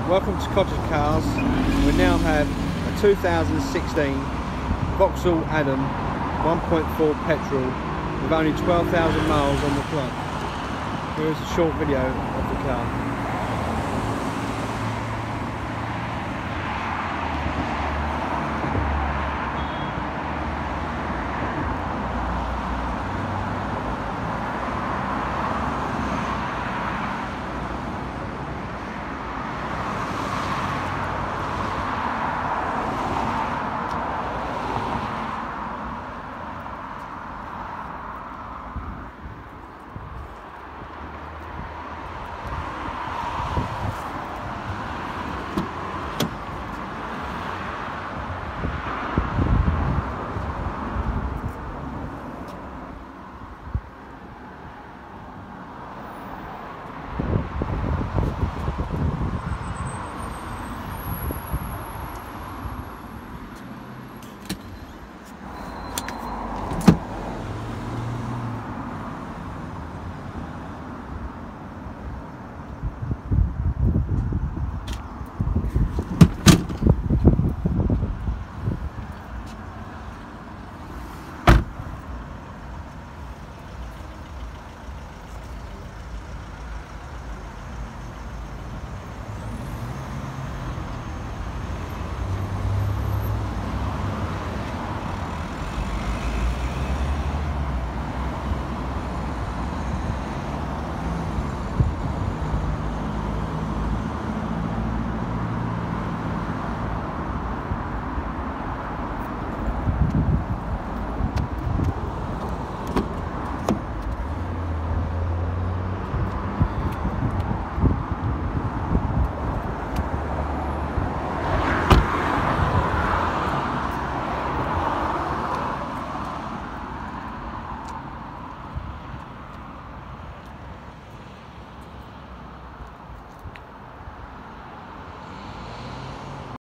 Welcome to Cottage Cars. We now have a 2016 Vauxhall Adam 1.4 petrol with only 12,000 miles on the clock. Here is a short video of the car.